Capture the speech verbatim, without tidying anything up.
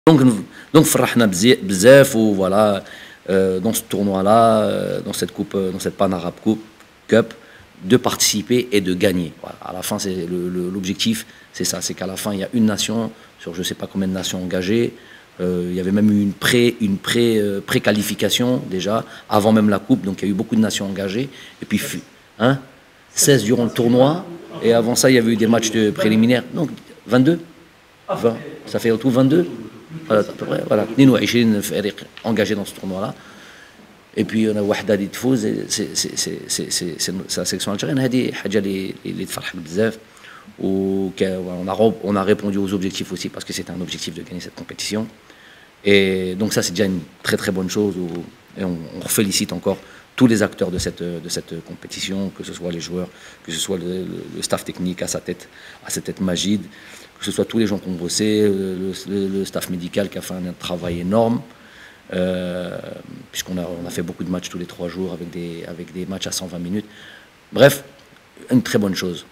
Donc, donc, فرحنا بزاف ou voilà, euh, dans ce tournoi-là, euh, dans cette coupe, dans cette Pan Arab Cup, Cup, de participer et de gagner. Voilà. À la fin, c'est l'objectif, c'est ça, c'est qu'à la fin, il y a une nation sur je ne sais pas combien de nations engagées. Euh, il y avait même eu une pré, une pré, euh, pré-qualification déjà avant même la coupe, donc il y a eu beaucoup de nations engagées. Et puis, hein, seize durant le tournoi, et avant ça, il y avait eu des matchs de préliminaires. Donc vingt-deux, vingt, ça fait au tout vingt-deux. Voilà, à peu près, voilà, اثنين وعشرين فريق engagés dans ce tournoi-là. Et puis on a وحده اللي تفوز, c'est c'est c'est c'est c'est la sélection algérienne. هذه حاجه اللي اللي تفرحك بزاف. On a on a répondu aux objectifs aussi parce que c'était un objectif de gagner cette compétition. Et donc ça c'est déjà une très très bonne chose. Et on, on félicite encore tous les acteurs de cette de cette compétition, que ce soit les joueurs, que ce soit le, le staff technique à sa tête, à sa tête Magid, que ce soit tous les gens qui ont bossé, le, le, le staff médical qui a fait un travail énorme, euh, puisqu'on a, on a fait beaucoup de matchs tous les trois jours avec des, avec des matchs à cent vingt minutes. Bref, une très bonne chose.